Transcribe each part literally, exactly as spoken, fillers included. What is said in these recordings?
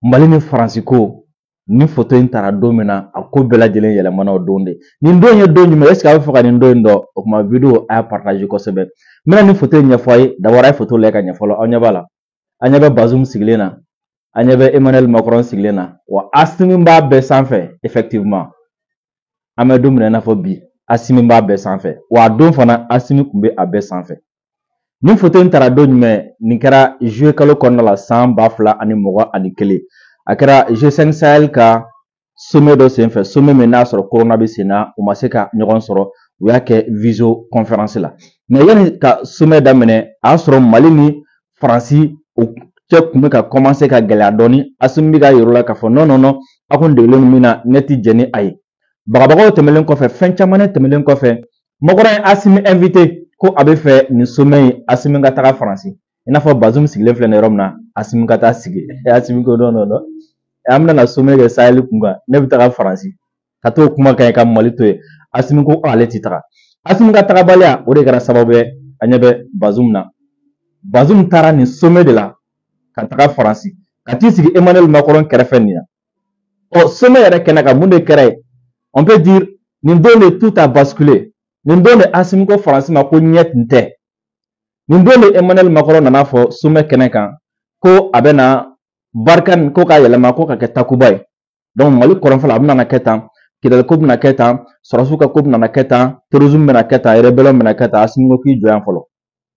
Mali ni Faransi ko ni photo in tara don min na a ko bɛɛ lajɛlen yɛlɛmana o don de. Nin don ye don jumɛn est-ce que a bɛ fɛ ka nin don in dɔn? O kuma video a y'a partage kosɛbɛ. N bɛna nin photo in ɲɛfɔ a ye d'abord a ye photo lajɛ ka ɲɛ fɔlɔ aw ɲɛ b'a la. A ɲɛ bɛ Bazoum sigilen na, a ɲɛ bɛ Emmanuel Macron sigilen na, wa Assimi b'a bɛɛ sanfɛ effectivement. An bɛ don min na i n'a fɔ bi Assimi b'a bɛɛ sanfɛ, wa a don fana Assimi tun bɛ a bɛɛ sanfɛ. Nin photo in tara don jumɛn nin kɛra juillet kalo kɔnɔna la san ba fila ani mugan ani kelen. A kɛra G cinq Sahel ka sommet dɔ senfɛ, sommet min n'a sɔrɔ corona bɛ sen na u ma se ka ɲɔgɔn sɔrɔ u y'a kɛ visio conférence la. Mais yani ka sommet daminɛ a y'a sɔrɔ Mali ni Faransi o cɛ tun bɛ ka commencer ka gɛlɛya dɔɔni. Assimi bɛ ka yir'u la k'a fɔ non non non a kun degelen min na ne tɛ jɛn ni a ye. Bagabagaw tɛmɛlen kɔfɛ fɛn caman tɛmɛlen kɔfɛ Macron ye Assimi invité ko a bɛ fɛ nin sommet in Assimi ka taga Faransi. I n'a fɔ Bazoum sigilen filɛ nin yɔrɔ min na Assimi ka taa sigi. Assimi ko non non non an bɛna sommet kɛ Sahel kun kan ne bɛ taga Faransi ka t'o kuma kan ka Mali to yen. Assimi ko ale tɛ taga. Assimi ka tagabaliya o de kɛra sababu ye a ɲɛ bɛ Bazoum na. Bazoum taara nin sommet de la ka taga Faransi ka t'i sigi Emmanuel Macron kɛrɛfɛ nin na. Ɔ sommet yɛrɛ kɛnɛ kan mun de kɛra yen? On peut dire nin don de tout a basculé. Nin don de Assimi ko Faransi ma ko ɲɛ tun tɛ. Nin don de Emmanuel Macron nana fɔ sommet kɛnɛ kan ko a bɛ na Barkhane ko ka yɛlɛma ko ka kɛ Takuba ye. Donc Mali kɔrɔnfɛla a bɛna kɛ tan, Kidal ko bɛna kɛ tan, Sɔrɔsiw ka ko bɛna kɛ tan, terrorisme bɛna kɛ tan, rébellion bɛna kɛ tan. Assimi ko k'i jɔ yan fɔlɔ.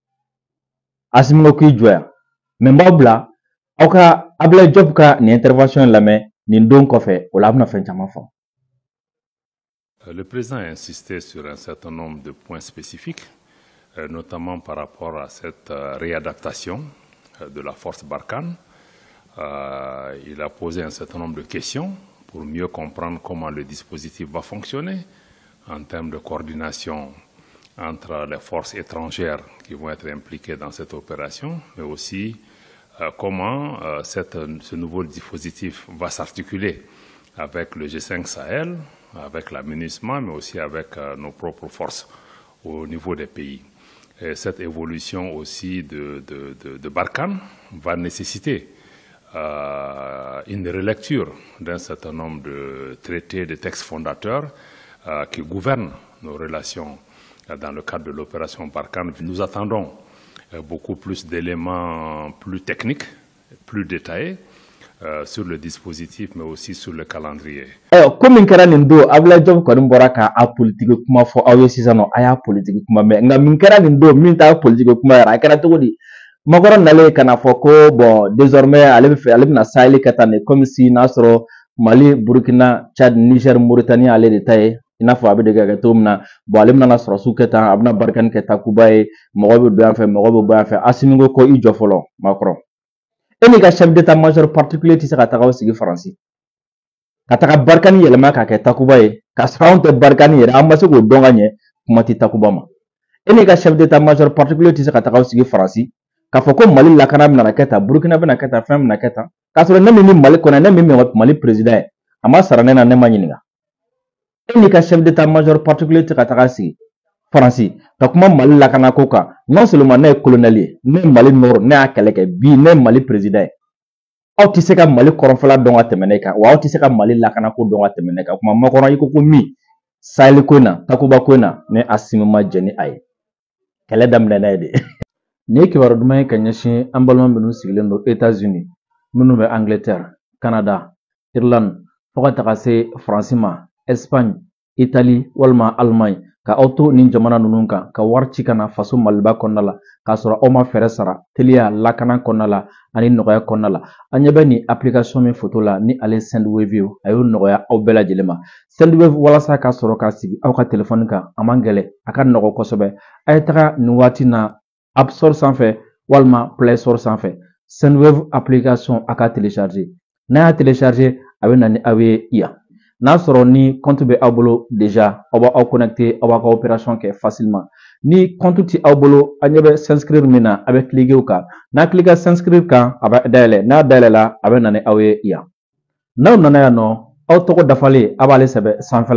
Assimi ko k'i jɔ yan. Mais n b'aw bila aw ka Abdoulaye Diop ka nin intervention lamɛn nin don kɔfɛ o la a bɛna fɛn caman fɔ. Le président a insisté sur un certain nombre de points spécifiques, euh, notamment par rapport à cette euh, réadaptation euh, de la force Barkhane. Euh, il a posé un certain nombre de questions pour mieux comprendre comment le dispositif va fonctionner en termes de coordination entre les forces étrangères qui vont être impliquées dans cette opération, mais aussi euh, comment euh, cette, ce nouveau dispositif va s'articuler avec le G cinq Sahel, avec la MINUSMA, mais aussi avec euh, nos propres forces au niveau des pays. Et cette évolution aussi de, de, de, de Barkhane va nécessiter euh, une relecture d'un certain nombre de traités, de textes fondateurs euh, qui gouvernent nos relations euh, dans le cadre de l'opération Barkhane. Nous attendons euh, beaucoup plus d'éléments plus techniques, plus détaillés, Euh, sur le dispositif, mais aussi sur le calendrier. Alors, comme in kɛra nin don Abdoulaye Diop kɔni bɔra ka a politique kuma fɔ aw ye sisan nɔ a y'a politique kuma mɛn nka min kɛra nin don min t'a politique kuma yɛrɛ a kɛra cogo di? Macron nalen ka na fɔ ko bon désormais ale bɛ fɛ ale bɛna Sahel kɛ tan de comme si n'a sɔrɔ Mali, Burkina, Tchad, Niger, Mauritanie ale de ta ye i n'a fɔ a bɛ dege kɛ cogo min na bon ale bɛna Sɔrɔsiw kɛ tan a bɛna Barkhane kɛ Takuba ye mɔgɔ bɛ don yan fɛ mɔgɔ bɛ bɔ yan fɛ Assimi ko ko i jɔ fɔlɔ Macron. E ni ka chef d'état-major particulier tɛ se ka taga aw sigi Faransi ka taga Barkhane yɛlɛma ka kɛ Takuba ye ka sɔrɔ anw tɛ Barkhane yɛrɛ an ma se k'o dɔn ka ɲɛ kuma tɛ Takuba ma. E ni ka chef d'état-major particulier tɛ se ka taga aw sigi Faransi k'a fɔ ko Mali lakana bɛna kɛ tan Burkina bɛna kɛ tan fɛn bɛna kɛ tan k'a sɔrɔ ne min bɛ Mali kɔnɔ ne min bɛ Mali président ye a ma sara ne na ne ma ɲininka. E ni ka chef d'état-major particulier tɛ ka taga sigi Faransi ka kuma Mali lakana ko kan non seulement ne ye colonel ye ne ye Mali nord ne y'a kɛlɛ kɛ bi ne ye Mali président ye aw tɛ se ka Mali kɔrɔnfɛla dɔn ka tɛmɛ ne kan wa aw tɛ se ka Mali lakana ko dɔn ka tɛmɛ ne kan kuma Macron i ko ko min Sahel ko in na Takuba ko in na ne Assimi ma jɛn ni a ye kɛlɛ daminɛ n'a ye de. Nin ye kibaru duman ye ka ɲɛsin an balima minnu sigilen don États-Unis minnu bɛ Angleterre, Canada, Irlande fo ka taga se Faransi ma, Espagne, Italie walima Allemagne ka aw to nin jamana ninnu kan ka wari ci kana faso Maliba kɔnɔna la k'a sɔrɔ aw ma fɛɛrɛ sara teliya lakana kɔnɔna la ani nɔgɔya kɔnɔna la. An ɲɛ bɛ nin application min photo la ni ale Sendwave ye a y'o nɔgɔya aw bɛɛ lajɛlen ma. Sendwave walasa ka sɔrɔ ka sigi aw ka téléphone kan a man gɛlɛn a ka nɔgɔ kosɛbɛ. A ye taga nin waati na App Store sanfɛ walima Play Store sanfɛ Sendwave application a ka télécharger. N'a y'a télécharger a bɛ na ni aw ye yan. N'a sɔrɔ ni compte bɛ aw bolo déjà aw b'aw connecter aw b'a ka opération kɛ facilement. Ni compte tɛ aw bolo a ɲɛ bɛ s'inscrire min na a bɛ cliquer o kan. N'a cliquer s'inscrire kan a bɛ dayɛlɛ n'a dayɛlɛla a bɛ na ni aw ye yan. N'aw nana yan nɔ aw tɔgɔ dafalen a b'ale sɛbɛn sanfɛla la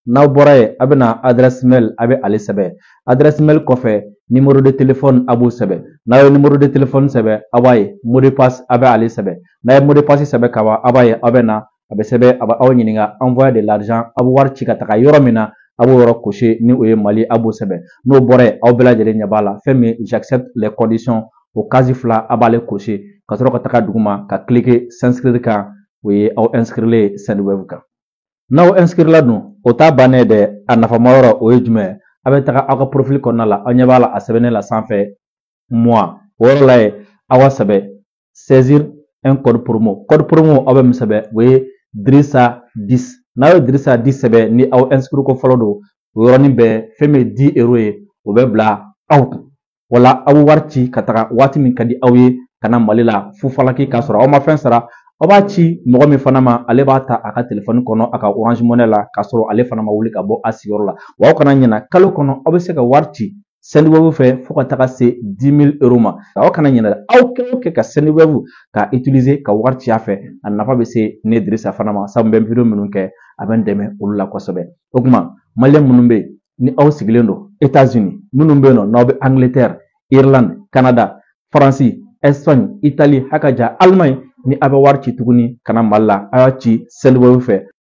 n'aw bɔra yen a bɛna adresse mail a bɛ ale sɛbɛn adresse mail kɔfɛ numéro de téléphone a b'o sɛbɛn n'a ye numéro de téléphone sɛbɛn a b'a ye mot de passe a bɛ ale sɛbɛn n'a ye mot de passe sɛbɛn ka ban a b'a ye a bɛ na a bɛ sɛbɛn a bɛ aw ɲininka envoyer de l'argent a bɛ wari ci ka taga yɔrɔ min na a b'o yɔrɔ cocher ni o ye Mali a b'o sɛbɛn n'o bɔra yen aw bɛɛ lajɛlen ɲɛ b'a la fɛn min j'accepte les conditions o case fila a b'ale cocher ka sɔrɔ ka taga duguma ka cliquer s'inscrire kan o ye aw inscrire Sendwave kan n'aw inscrire la dun o t'a bannen dɛ a nafama yɔrɔ o ye jumɛn a bɛ taga aw ka profil kɔnɔna la aw ɲɛ b'a la a sɛbɛnnen la sanfɛ moi o yɔrɔ la ye aw ka sɛbɛn saisir un code promo code promo aw bɛ min sɛbɛn o ye Drissa dix n'aw ye Drissa dix sɛbɛn ni aw inscrire ko fɔlɔ don o yɔrɔnin bɛɛ fɛn min ye dix euros ye o bɛ bila aw kun wala aw bɛ wari ci ka taga waati min ka di aw ye ka na Mali la fu falaki k'a sɔrɔ aw ma fɛn sara aw b'a ci mɔgɔ min fana ma ale b'a ta a ka téléphone kɔnɔ a ka Orange Money la k'a sɔrɔ ale fana ma wuli ka bɔ a sigiyɔrɔ la wa aw kana ɲinɛ kalo kɔnɔ aw bɛ se ka wari ci Sendwave fɛ fo ka taga se dix mille euros ma aw kana ɲinɛ aw kɛ o kɛ ka Sendwave ka utiliser ka wari ci a fɛ a nafa bɛ se ne Drissa fana ma sabu n bɛ video minnu kɛ a bɛ n dɛmɛ olu la kosɛbɛ o kuma maliyɛn minnu bɛ yen ni aw sigilen don États-Unis minnu bɛ yen nɔ n'aw bɛ Angleterre Irlande Canada France Espagne Italie haka ja Allemagne ni a bɛ wari ci tuguni ka na Mali la a y'a ci Sendwave fɛ